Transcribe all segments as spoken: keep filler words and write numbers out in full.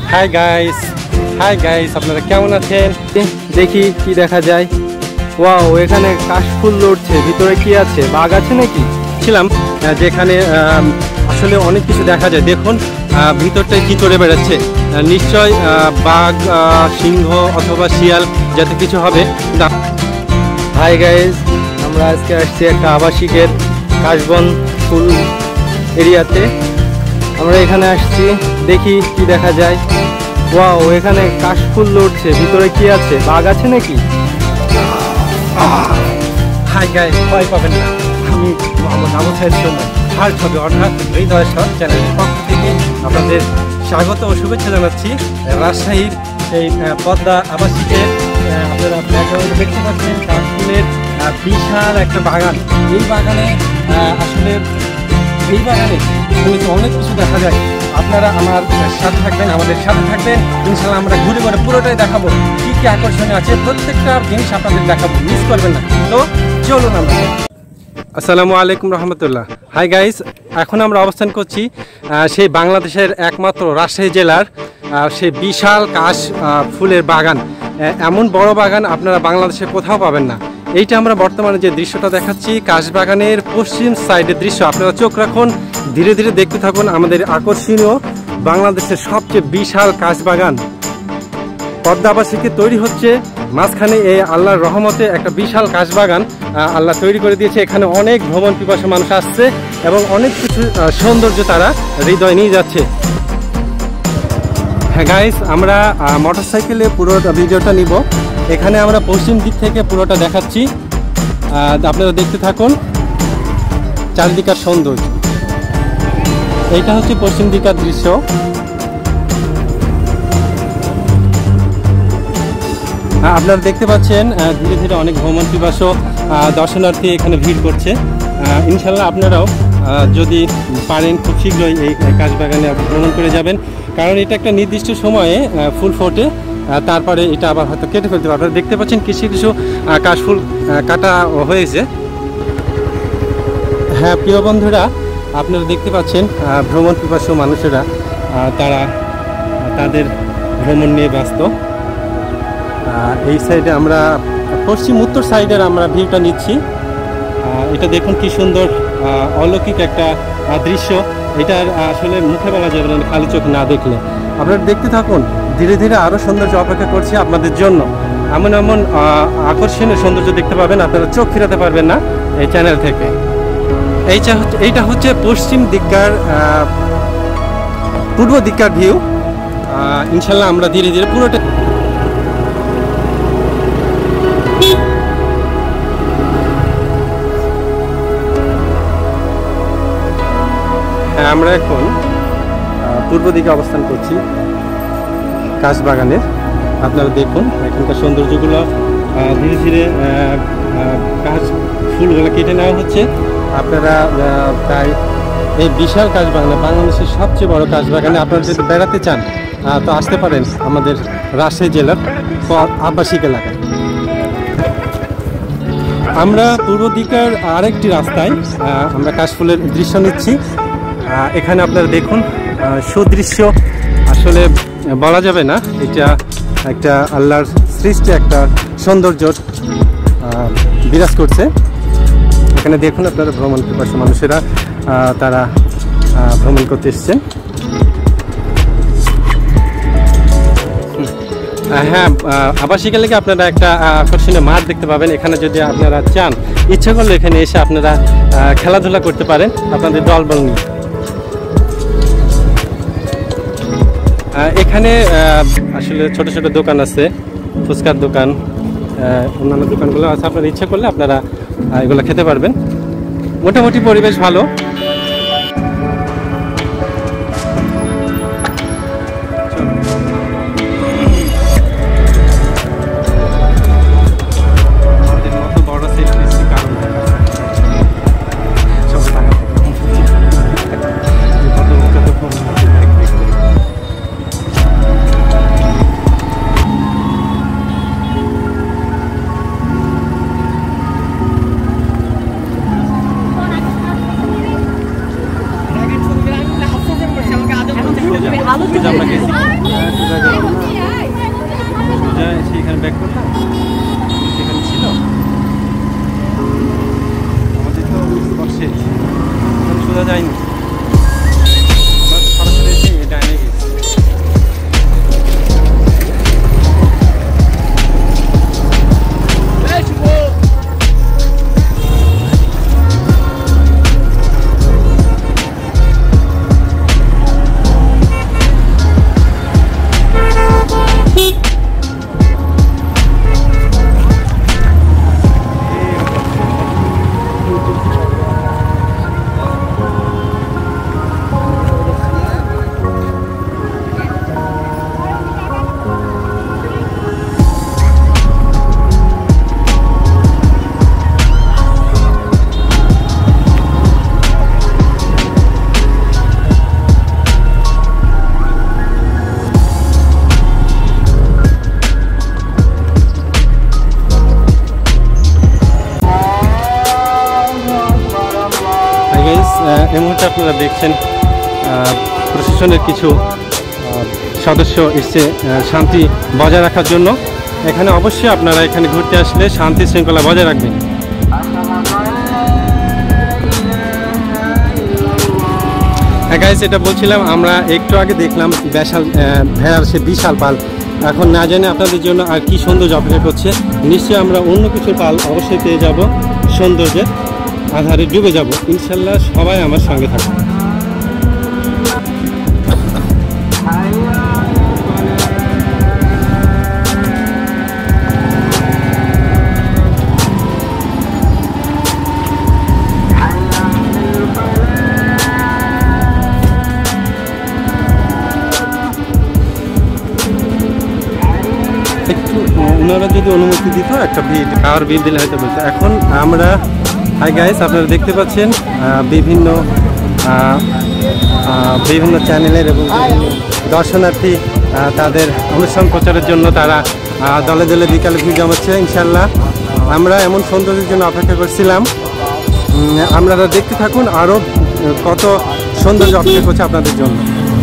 Hi guys hi guys আপনারা কেমন আছেন? দেখি কি দেখা যায়। ওয়াও, এখানে কাশফুল লড়ছে। ভিতরে কি আছে? বাঘ আছে নাকি? ছিলাম যেখানে আসলে অনেক কিছু দেখা যায়। দেখুন ভিতরটায় কি করে বেড়াচ্ছে। নিশ্চয় বাঘ, সিংহ অথবা শিয়াল যাতে কিছু হবে। হাই গাইস, আমরা আজকে আসছি একটা আবাসিকের কাশবন ফুল এরিয়াতে। আমরা এখানে আসছি, দেখি কি দেখা যায়। ওয়াও, এখানে কাশফুল লড়ছে। ভিতরে কি আছে? বাঘ আছে নাকি? হাই গাইস, ভয় পাবেন না, আমি মোহাম্মদ আবু সাইদ সুমন। হার্ট হবে অর্থাৎ হৃদয় শট চ্যানেলের পক্ষ থেকে আপনাদের স্বাগত ও শুভেচ্ছা জানাচ্ছি। রাজশাহীর এই পদ্মা আবাসিকের আপনারা ব্যাকগ্রাউন্ডে দেখতে পাচ্ছেন কাশফুলের বিশাল একটা বাগান। এই বাগানে আসলে এই বাগানে শুনেছি অনেক কিছু দেখা যায়। আপনারা আমার সাথে থাকবেন, আমাদের সাথে থাকবেন। ইনশাল্লাহ আমরা ঘুরে ঘুরে পুরোটাই দেখাবো। কী কী আকর্ষণীয় আছে প্রত্যেকটা জিনিস আপনাদের দেখাবো, মিস করবেন না। তো চলুন আমরা। আসসালামু আলাইকুম রহমতুল্লাহ। হাই গাইস, এখন আমরা অবস্থান করছি সেই বাংলাদেশের একমাত্র রাজশাহী জেলার সেই বিশাল কাশ ফুলের বাগান। এমন বড় বাগান আপনারা বাংলাদেশে কোথাও পাবেন না। এইটা আমরা বর্তমানে যে দৃশ্যটা দেখাচ্ছি কাশবাগানের পশ্চিম সাইডের দৃশ্য। আপনারা চোখ রাখুন, ধীরে ধীরে দেখতে থাকুন আমাদের আকর্ষণীয় বাংলাদেশের সবচেয়ে বিশাল কাশবাগান। পদ্মা আবাসিকে তৈরি হচ্ছে মাঝখানে এই আল্লাহর রহমতে একটা বিশাল কাশবাগান আল্লাহ তৈরি করে দিয়েছে। এখানে অনেক ভ্রমণ পিপাসু মানুষ আসছে এবং অনেক কিছু সৌন্দর্য তারা হৃদয় নিয়ে যাচ্ছে। হ্যাঁ গাইস, আমরা মোটরসাইকেলে পুরো ভিডিওটা নিব। এখানে আমরা পশ্চিম দিক থেকে পুরোটা দেখাচ্ছি, আপনারা দেখতে থাকুন চারিদিকার সৌন্দর্য। এইটা হচ্ছে পশ্চিম দিকার দৃশ্য। আপনারা দেখতে পাচ্ছেন ধীরে ধীরে অনেক ভ্রমণ পিপাসু দর্শনার্থী এখানে ভিড় করছে। ইনশাল্লাহ আপনারাও যদি পারেন খুব শীঘ্রই এই কাশবাগানে ভ্রমণ করে যাবেন, কারণ এটা একটা নির্দিষ্ট সময়ে ফুল ফোটে, তারপরে এটা আবার হয়তো কেটে ফেলতে পারবে। আপনারা দেখতে পাচ্ছেন কিছু কিছু কাশফুল কাটা হয়েছে। হ্যাঁ প্রিয় বন্ধুরা, আপনারা দেখতে পাচ্ছেন ভ্রমণ পিপাসু মানুষেরা তারা তাদের ভ্রমণ নিয়ে ব্যস্ত। এই সাইডে আমরা পশ্চিম উত্তর সাইডের আমরা ভিউটা নিচ্ছি। এটা দেখুন কি সুন্দর অলৌকিক একটা দৃশ্য। এটার আসলে মুখে বলা যাবে না খালি চোখ না দেখলে। আপনারা দেখতে থাকুন, ধীরে ধীরে আরও সৌন্দর্য অপেক্ষা করছি আপনাদের জন্য। এমন এমন আকর্ষণীয় সৌন্দর্য দেখতে পাবেন, আপনারা চোখ ফিরাতে পারবেন না এই চ্যানেল থেকে। এইটা হচ্ছে এইটা হচ্ছে পশ্চিম দিককার পূর্ব দিককার ভিউ। ইনশাল্লাহ আমরা ধীরে ধীরে পুরোটা হ্যাঁ আমরা এখন পূর্ব দিকে অবস্থান করছি কাশবাগানের। আপনারা দেখুন এখানকার সৌন্দর্যগুলো ধীরে ধীরে কাশ ফুলগুলো কেটে নেওয়া হচ্ছে। আপনারা প্রায় এই বিশাল কাশবাগানে, বাংলাদেশের সবচেয়ে বড় কাশবাগানে আপনারা যদি বেড়াতে চান তো আসতে পারেন আমাদের রাজশাহী জেলার আবাসিক এলাকায়। আমরা পূর্ব দিকের আরেকটি রাস্তায় আমরা কাশফুলের দৃশ্য নিচ্ছি। এখানে আপনারা দেখুন সুদৃশ্য, আসলে বলা যাবে না, এটা একটা আল্লাহর সৃষ্টি একটা সৌন্দর্য বিরাজ করছে। এখানে দেখুন আপনারা ভ্রমণ পিপাসু মানুষেরা তারা ভ্রমণ করতে এসছেন। হ্যাঁ আবাসিক এলাকায় আপনারা একটা আকর্ষণীয় মাঠ দেখতে পাবেন। এখানে যদি আপনারা চান, ইচ্ছা করলে এখানে এসে আপনারা খেলাধুলা করতে পারেন আপনাদের দলবল নিয়ে। এখানে আসলে ছোট ছোট দোকান আছে, ফুচকার দোকান, অন্যান্য দোকানগুলো আছে। আপনারা ইচ্ছা করলে আপনারা এগুলো খেতে পারবেন। মোটামুটি পরিবেশ ভালো। ব্যাক করলাম, সেখানে ছিল আমাদের তো বসে সোজা যায়নি, আমরা তো সরাসরি এসে ডাইনে গেছি। এই মুহূর্তে আপনারা দেখছেন প্রশাসনের কিছু সদস্য এসছে শান্তি বজায় রাখার জন্য। এখানে অবশ্যই আপনারা এখানে ঘুরতে আসলে শান্তি শৃঙ্খলা বজায় রাখবেন। হ্যাঁ গাইস, এটা বলছিলাম আমরা একটু আগে দেখলাম বিশাল ভেড়ার সে বিশাল পাল। এখন না জানি আপনাদের জন্য আর কি সৌন্দর্য অপেক্ষা করছে। নিশ্চয়ই আমরা অন্য কিছুর পাল অবশ্যই পেয়ে যাব, সৌন্দর্যের আধারে ডুবে যাব ইনশাল্লাহ। সবাই আমার সঙ্গে থাকবে। একটু ওনারা যদি অনুমতি দিত একটা বিল, কার বিল দিলে হয়তো বলতো। এখন আমরা হাই গাইস, আপনারা দেখতে পাচ্ছেন বিভিন্ন বিভিন্ন চ্যানেলের এবং দর্শনার্থী তাদের অনুষ্ঠান প্রচারের জন্য তারা দলে দলে বিকালে ভিড় জমাচ্ছে। ইনশাল্লাহ আমরা এমন সৌন্দর্যের জন্য অপেক্ষা করছিলাম। আপনারা দেখতে থাকুন, আরও কত সৌন্দর্য অপেক্ষা করছে আপনাদের জন্য।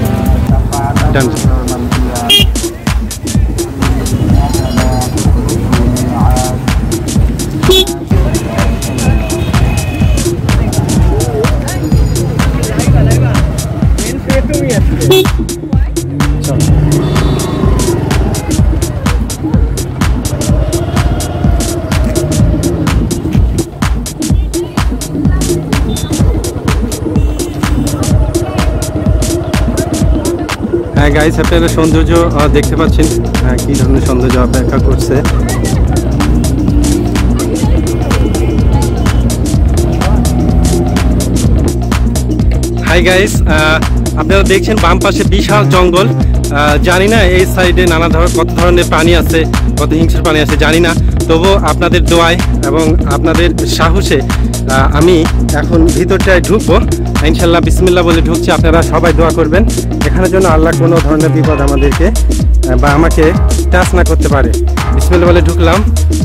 হ্যাঁ গাইস, আপনারা সৌন্দর্য দেখতে পাচ্ছেন কি ধরনের সৌন্দর্য অপেক্ষা করছে। হাই গাইস, আপনারা দেখছেন বাম পাশে বিশাল জঙ্গল। জানি না এই সাইডে নানা ধরনের কত ধরনের প্রাণী আছে, কত হিংস্র প্রাণী আছে জানি না, তবু আপনাদের দোয়ায় এবং আপনাদের সাহসে আমি এখন ভিতরটায় ঢুকবো ইনশাল্লাহ। বিসমিল্লাহ বলে ঢুকছি, আপনারা সবাই দোয়া করবেন এখানের জন্য আল্লাহ কোনো ধরনের বিপদ আমাদেরকে বা আমাকে টাচ না করতে পারে। বিসমিল্লাহ বলে ঢুকলাম।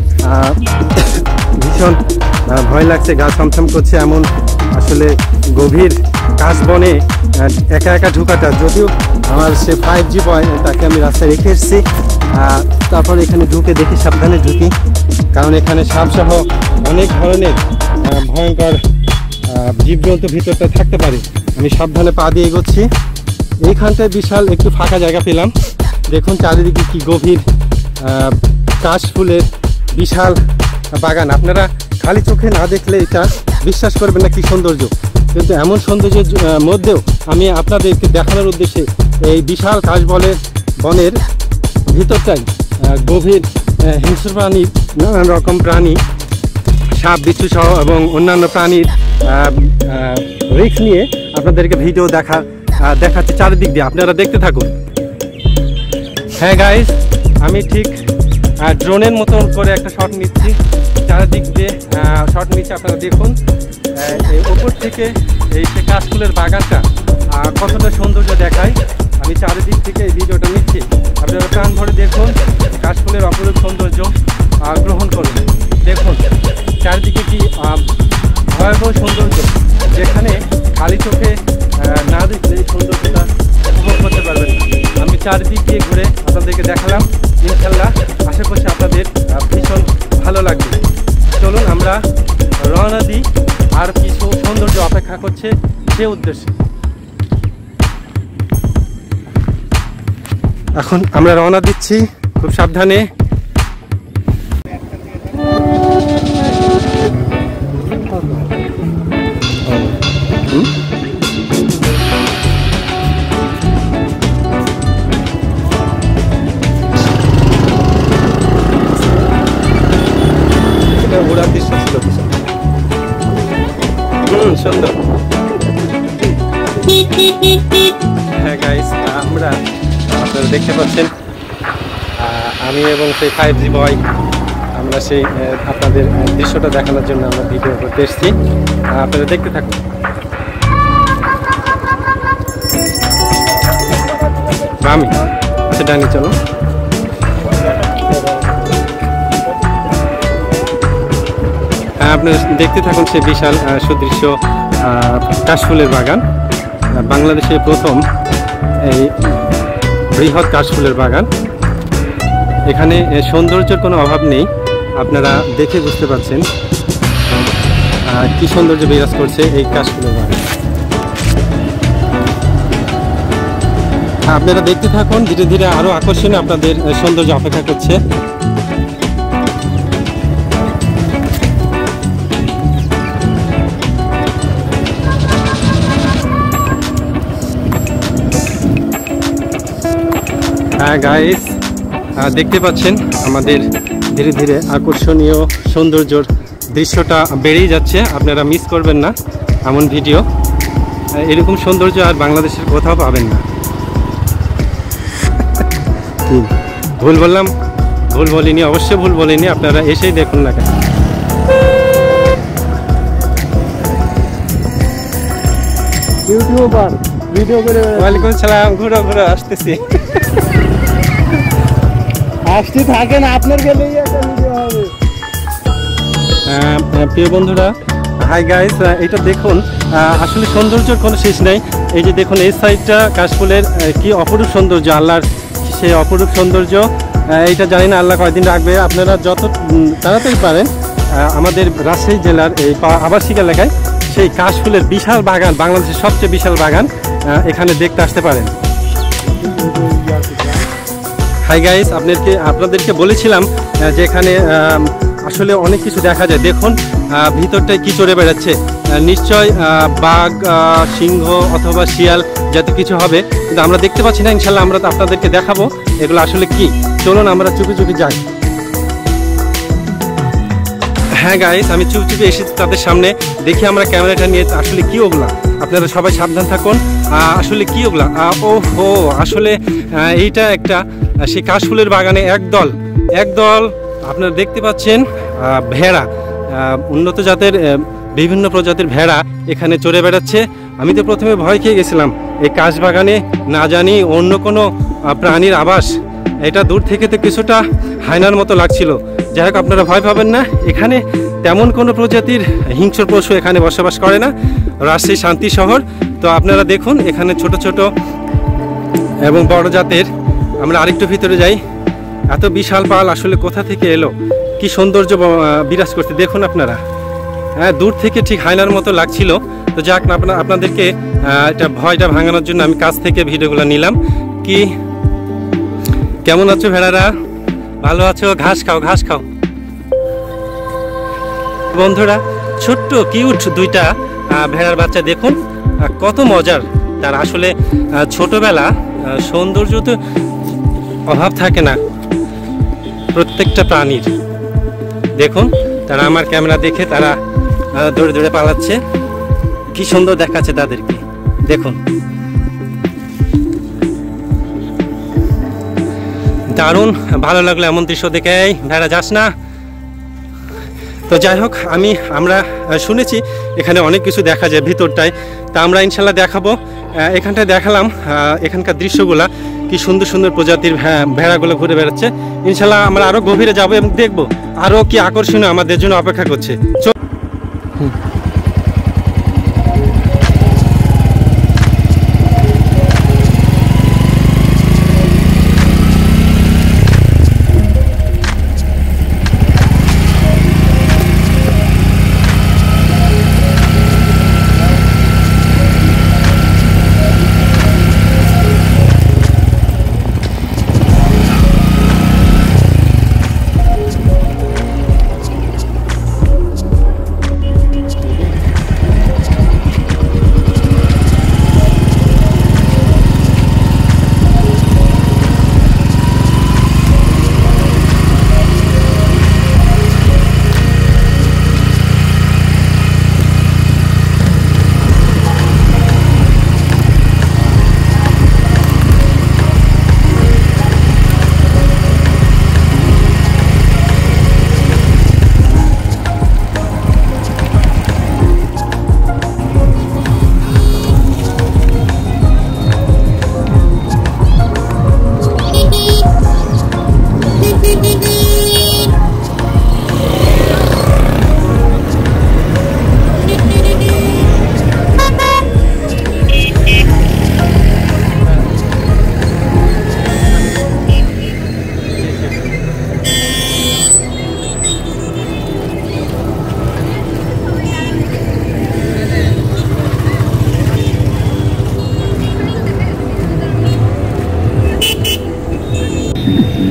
ভীষণ ভয় লাগছে, গা ছমছম করছে। এমন আসলে গভীর কাশ বনে একা একা ঢুকাটা, যদিও আমার সে ফাইভ জি বয় তাকে আমি রাস্তায় রেখে এসেছি। তারপর এখানে ঢুকে দেখি সাবধানে ঢুকি, কারণ এখানে সাপসহ অনেক ধরনের ভয়ঙ্কর জীবজন্তু ভিতরটা থাকতে পারে। আমি সাবধানে পা দিয়ে এগোচ্ছি। এইখানটায় বিশাল একটু ফাঁকা জায়গা পেলাম। দেখুন চারিদিকে কি গভীর কাশ ফুলের বিশাল বাগান। আপনারা খালি চোখে না দেখলে এটা বিশ্বাস করবেন না কি সৌন্দর্য, কিন্তু এমন সৌন্দর্যের মধ্যেও আমি আপনাদেরকে দেখানোর উদ্দেশ্যে এই বিশাল কাশবনের বনের ভিতরটাই গভীর হিংস্র প্রাণী, নানান রকম প্রাণী, সাপ বিচ্ছু সহ এবং অন্যান্য প্রাণীর রিস্ক নিয়ে আপনাদেরকে ভিডিও দেখা দেখাচ্ছি চারিদিক দিয়ে। আপনারা দেখতে থাকুন। হ্যাঁ গাইস, আমি ঠিক ড্রোনের মতন করে একটা শট নিচ্ছি, চারিদিক দিয়ে শট নিচ্ছি। আপনারা দেখুন এই ওপর থেকে এই সে কাশফুলের বাগানটা কতটা সৌন্দর্য দেখায়। আমি চারিদিক থেকে এই ভিডিওটা নিচ্ছি, আপনারা প্রাণ ভরে দেখুন, কাশফুলের অপরূপ সৌন্দর্য গ্রহণ করুন। দেখুন চারিদিকে কি ভয়াবহ সৌন্দর্য, যেখানে খালি চোখে না দেখলে এই সৌন্দর্যটা উপভোগ করতে পারবেন না। আমি চারিদিক দিয়ে ঘুরে আপনাদেরকে দেখালাম, ইনশাল্লাহ আশা করছি আপনাদের ভীষণ ভালো লাগবে। চলুন আমরা রওনা দিই, আর কিছু সৌন্দর্য অপেক্ষা করছে সে উদ্দেশ্যে। এখন আমরা রওনা দিচ্ছি খুব সাবধানে। ঘোরার দৃশ্য ছিল হুম সুন্দর। হ্যাঁ গাইস, আমরা আপনারা দেখতে পাচ্ছেন আমি এবং সেই ফাইভ জি বয় আমরা সেই আপনাদের দৃশ্যটা দেখানোর জন্য আমরা ভিডিও করতে এসেছি। আপনারা দেখতে থাকুন। আমি আচ্ছা ডানি চলো। আপনারা দেখতে থাকুন সেই বিশাল সুদৃশ্য কাশফুলের বাগান, বাংলাদেশে প্রথম এই বৃহৎ কাশফুলের বাগান। এখানে সৌন্দর্যের কোনো অভাব নেই, আপনারা দেখে বুঝতে পারছেন কি সৌন্দর্য বিরাজ করছে এই কাশফুলের বাগান। আপনারা দেখতে থাকুন, ধীরে ধীরে আরো আকর্ষণীয় আপনাদের সৌন্দর্য অপেক্ষা করছে। হ্যাঁ গাইস, দেখতে পাচ্ছেন আমাদের ধীরে ধীরে আকর্ষণীয় সৌন্দর্যর দৃশ্যটা বেড়েই যাচ্ছে। আপনারা মিস করবেন না এমন ভিডিও, এরকম সৌন্দর্য আর বাংলাদেশের কোথাও পাবেন না। ভুল বললাম? ভুল বলিনি, অবশ্যই ভুল বলিনি, আপনারা এসেই দেখুন না কেন। ইউটিউবার ভিডিও করে ওয়ালাইকুম সালাম, ঘুরো ঘুরো আসতেছি। আসতে থাকেন, আপনার গেলেই একটা ভিডিও হবে। প্রিয় বন্ধুরা, হাই গাইস, এটা দেখুন, আসলে সৌন্দর্যের কোনো শেষ নেই। এই যে দেখুন এই সাইডটা কাশফুলের কি অপরূপ সৌন্দর্য, আল্লাহর সেই অপরূপ সৌন্দর্য। এইটা জানি না আল্লাহ কয়দিন রাখবে। আপনারা যত তাড়াতাড়ি পারেন আমাদের রাজশাহী জেলার এই আবাসিক এলাকায় সেই কাশফুলের বিশাল বাগান, বাংলাদেশের সবচেয়ে বিশাল বাগান, এখানে দেখতে আসতে পারেন। হাই গাইস, আপনাদেরকে আপনাদেরকে বলেছিলাম যে এখানে আসলে অনেক কিছু দেখা যায়। দেখুন ভিতরটায় কি চড়ে বেড়াচ্ছে, নিশ্চয় বাঘ, সিংহ অথবা শিয়াল জাতীয় কিছু হবে, কিন্তু আমরা দেখতে পাচ্ছি না। ইনশাল্লাহ আমরা আপনাদেরকে দেখাবো এগুলো আসলে কি। চলুন আমরা চুপি চুপি যাই। হ্যাঁ গাইস, আমি চুপি চুপি এসেছি তাদের সামনে। দেখি আমরা ক্যামেরাটা নিয়ে আসলে কি ওগুলা। আপনারা সবাই সাবধান থাকুন। আসলে কি ওগুলা? ও হো, আসলে এইটা একটা সেই কাশফুলের বাগানে একদল একদল আপনারা দেখতে পাচ্ছেন ভেড়া, উন্নত জাতের বিভিন্ন প্রজাতির ভেড়া এখানে চড়ে বেড়াচ্ছে। আমি তো প্রথমে ভয় খেয়ে গেছিলাম, এই কাশ বাগানে না জানি অন্য কোনো প্রাণীর আবাস। এটা দূর থেকে তো কিছুটা হায়নার মতো লাগছিল। যাই হোক, আপনারা ভয় পাবেন না, এখানে তেমন কোনো প্রজাতির হিংস্র পশু এখানে বসবাস করে না। রাজশাহী শান্তি শহর। তো আপনারা দেখুন এখানে ছোট ছোট এবং বড় জাতের। আমরা আরেকটু ভিতরে যাই। এত বিশাল পাল আসলে কোথা থেকে এলো, কি সৌন্দর্য বিরাজ করতে দেখুন আপনারা। হ্যাঁ, দূর থেকে ঠিক হায়নার মতো লাগছিল। তো যাক, আপনার আপনাদেরকে এটা ভয়টা ভাঙানোর জন্য আমি কাছ থেকে ভিডিওগুলো নিলাম। কি কেমন আছো ভেড়ারা? ভালো আছো? ঘাস খাও, ঘাস খাও বন্ধুরা। ছোট্ট কিউট দুইটা ভেড়ার বাচ্চা দেখুন কত মজার। তার আসলে ছোটবেলা সৌন্দর্য তো অভাব থাকে না প্রত্যেকটা প্রাণীর। দেখুন তারা আমার ক্যামেরা দেখে তারা দৌড়ে দৌড়ে পালাচ্ছে। কি সুন্দর দেখাচ্ছে তাদেরকে, দেখুন দারুণ ভালো লাগলো এমন দৃশ্য দেখে। এই ভেড়া যাস না। তো যাই হোক, আমি আমরা শুনেছি এখানে অনেক কিছু দেখা যায় ভিতরটায়, তা আমরা ইনশাল্লাহ দেখাবো। এখানটায় দেখালাম এখানকার দৃশ্যগুলা, কি সুন্দর সুন্দর প্রজাতির ভেড়াগুলো ঘুরে বেড়াচ্ছে। ইনশাল্লাহ আমরা আরো গভীরে যাবো এবং দেখবো আরো কি আকর্ষণীয় আমাদের জন্য অপেক্ষা করছে।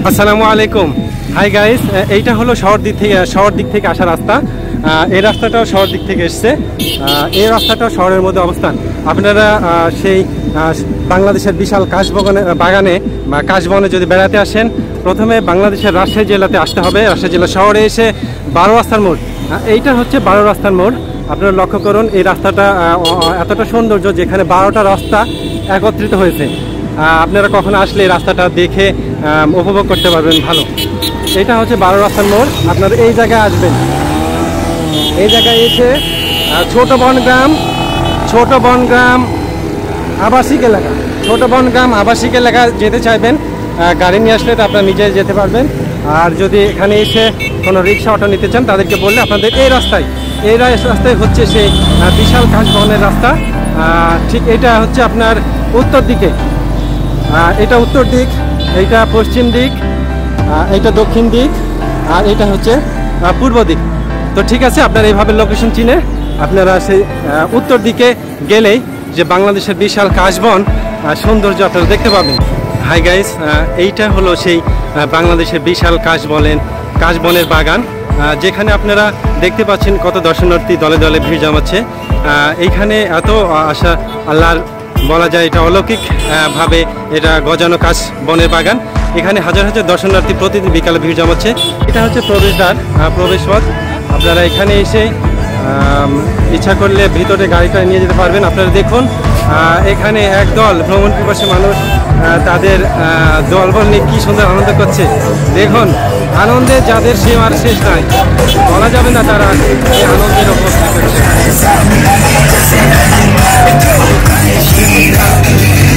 আসসালামু আলাইকুম। হাই গাইস, এইটা হলো শহর দিক থেকে শহর দিক থেকে আসা রাস্তা। এই রাস্তাটাও শহর দিক থেকে এসছে। এই রাস্তাটাও শহরের মধ্যে অবস্থান। আপনারা সেই বাংলাদেশের বিশাল কাশবাগানে বাগানে বা কাশবনে যদি বেড়াতে আসেন, প্রথমে বাংলাদেশের রাজশাহী জেলাতে আসতে হবে। রাজশাহী জেলা শহরে এসে বারো রাস্তার মোড়, এইটা হচ্ছে বারো রাস্তার মোড়। আপনারা লক্ষ্য করুন, এই রাস্তাটা এতটা সৌন্দর্য যেখানে বারোটা রাস্তা একত্রিত হয়েছে। আপনারা কখনো আসলে এই রাস্তাটা দেখে উপভোগ করতে পারবেন ভালো। এটা হচ্ছে বারো রাস্তার মোড়। আপনারা এই জায়গায় আসবেন, এই জায়গায় এসে ছোট বনগ্রাম ছোট বনগ্রাম আবাসিক এলাকা ছোট বনগ্রাম আবাসিক এলাকা যেতে চাইবেন, গাড়ি নিয়ে আসলে তো আপনারা নিজে যেতে পারবেন। আর যদি এখানে এসে কোনো রিক্সা অটো নিতে চান, তাদেরকে বললে আপনাদের এই রাস্তায় এই রাস্তায় হচ্ছে সেই বিশাল কাশবনের রাস্তা। ঠিক এটা হচ্ছে আপনার উত্তর দিকে, এটা উত্তর দিক, এইটা পশ্চিম দিক, এইটা দক্ষিণ দিক, আর এটা হচ্ছে পূর্ব দিক। তো ঠিক আছে, আপনারা এইভাবে লোকেশন চিনে আপনারা সেই উত্তর দিকে গেলেই যে বাংলাদেশের বিশাল কাশবন সৌন্দর্য আপনারা দেখতে পাবেন। হাই গাইস, এইটা হলো সেই বাংলাদেশের বিশাল কাশবনের কাশবনের বাগান, যেখানে আপনারা দেখতে পাচ্ছেন কত দর্শনার্থী দলে দলে ভিড় জমাচ্ছে। এইখানে এত আশা আল্লাহর বলা যায়, এটা অলৌকিক ভাবে এটা গজানো কাশ বনের বাগান। এখানে হাজার হাজার দর্শনার্থী প্রতিদিন বিকালে ভিড় জমাচ্ছে। এটা হচ্ছে প্রবেশদ্বার, প্রবেশ পথ। আপনারা এখানে এসে ইচ্ছা করলে ভিতরে গাড়িটা নিয়ে যেতে পারবেন। আপনারা দেখুন, এখানে একদল ভ্রমণ পিপাসী মানুষ তাদের দলবল নিয়ে কী সুন্দর আনন্দ করছে। দেখুন, আনন্দে যাদের সীম আর শেষ নাই, বলা যাবে না তারা এই আনন্দের উপস্থিত করছে।